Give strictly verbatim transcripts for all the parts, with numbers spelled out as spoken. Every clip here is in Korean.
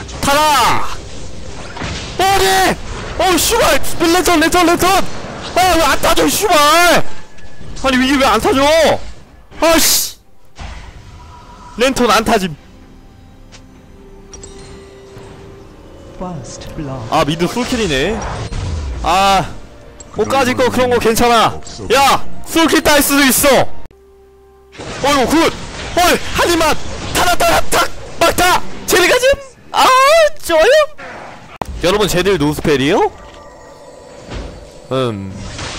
타라! 어리! 어, 슈발! 랜턴, 랜턴, 랜턴! 아, 왜 안 타져, 슈발! 아니, 이게 왜 안 타져? 아씨! 랜턴 안 타짐. 아, 미드 풀킬이네. 아, 옷까지 거 그런 거 괜찮아. 야! 풀킬 딸 수도 있어! 어이구, 굿! 어이! 하지만! 타라, 타라, 탁! 막타! 제리가 좀! 아, 좋아요! 여러분, 쟤들 노스펠이요? 음.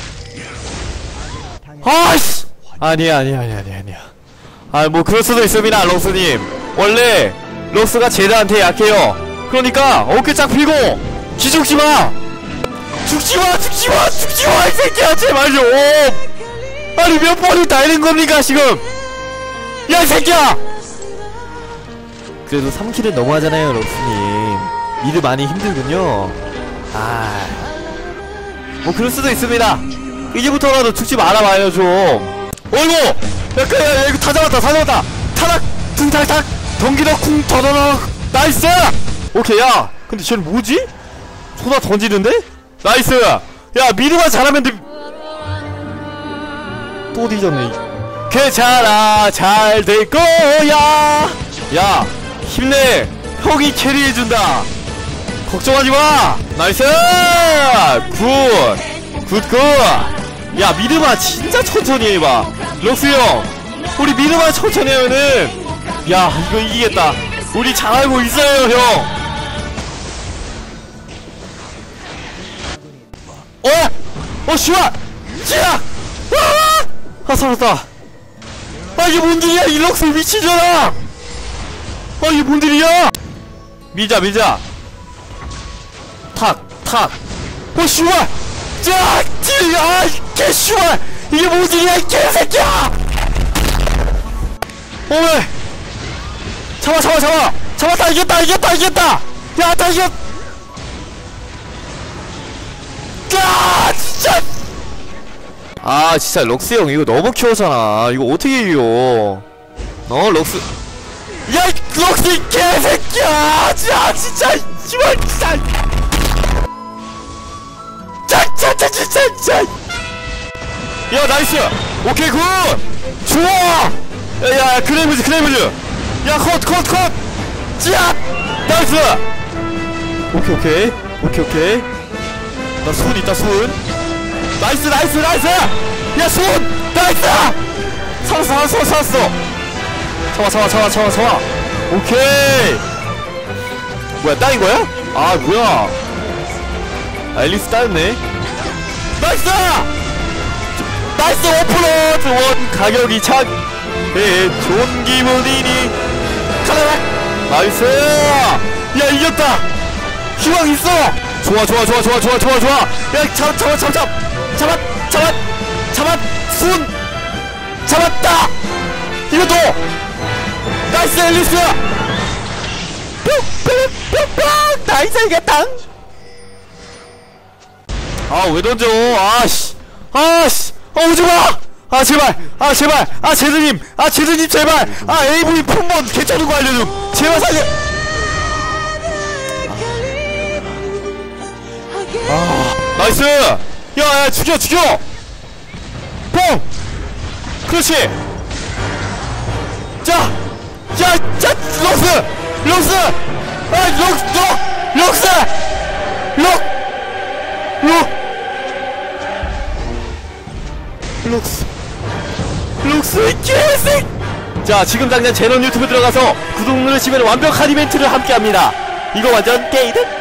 아이씨! 아니야, 아니야, 아니야, 아니야, 아니야. 아, 뭐, 그럴 수도 있습니다, 럭스님. 원래, 럭스가 쟤들한테 약해요. 그러니까, 어깨 쫙 펴고, 기죽지마! 죽지마! 죽지마! 죽지마! 이 새끼야! 제발 좀! 아니, 몇 번이 달린 겁니까, 지금! 야, 이 새끼야! 그래도 삼 킬은 너무하잖아요, 럭스님. 미드 많이 힘들군요. 아, 뭐 그럴 수도 있습니다. 이제부터라도 죽지 말아봐요 좀. 어이구! 야, 그, 야, 야, 이거 다 잡았다, 다 잡았다. 타락, 퉁탁탁, 덩기덕 쿵 터더덕. 나이스! 오케이. 야, 근데 쟤는 뭐지? 소다 던지는데? 나이스! 야, 미드만 잘하면 돼. 또 뒤졌네. 괜찮아, 잘 될 거야. 야, 힘내. 형이 캐리해준다. 걱정하지마! 나이스! 굿! 굿 굿! 야, 미드만 진짜 천천히 해봐. 럭스 형, 우리 미드만 천천히 하면은, 야, 이거 이기겠다. 우리 잘 알고 있어요, 형. 어? 어, 씨발! 찌야! 아, 살았다. 아, 이게 뭔 일이야? 이 럭스 미치잖아! 아, 이게 뭔 일이야? 밀자, 밀자. 탁, 탁. 어, 씨발! 짜! 찌! 아, 개 씨발! 이게 뭔 일이야, 이 개새끼야! 어, 왜? 잡아, 잡아, 잡아! 잡았다, 이겼다, 이겼다, 이겼다! 야, 다 이겼! 아, 진짜! 아, 진짜, 럭스 형, 이거 너무 키워잖아. 이거 어떻게 이겨? 어, 럭스. 야, 이 럭스, 이 개새끼야! 자, 진짜, 씨발, 진짜! 짜, 짜, 진짜, 진짜! 야, 나이스! 오케이, 굿! 좋아! 야, 야, 크레이브즈, 크레이브즈! 야, 컷, 컷, 컷! 짜! 나이스! 오케이, 오케이. 오케이, 오케이. 나 손 있다, 손. 나이스, 나이스, 나이스! 야, 손! 나이스! 살았어, 살았어, 살았어! 잡아, 잡아, 잡아, 잡아, 잡아! 오케이! 뭐야, 따인 거야? 아, 뭐야! 아, 앨리스 따였네. 나이스! 나이스 오프로드 원 가격이 착! 예, 좋은 기분이니 가라락! 나이스! 야, 이겼다! 희망 있어! 좋아, 좋아, 좋아, 좋아, 좋아, 좋아, 좋아! 야, 잡아, 잡아, 잡아, 잡아! 잡아, 잡아! 잡아! 순! 잡았다! 이것도! 나이스 앨리스! 뿅뿅뿅뿅! 나이스 이겼다! 아, 왜 던져? 아씨! 아씨! 아, 오지마! 아, 제발! 아, 제발! 아, 제드님! 아, 제드님, 제발! 아, 에이브이 폰번 괜찮은 거 알려줘! 제발 살려! 아, 아, 나이스! 야, 야, 죽여, 죽여! 뽕! 그렇지! 자! 자! 자! 럭스! 럭스! 아, 럭스! 럭! 럭스! 럭! 럭! 럭스 럭스 개새끼! 자, 지금 당장 제넌 유튜브 들어가서 구독 누르시면 완벽한 이벤트를 함께합니다. 이거 완전 게이드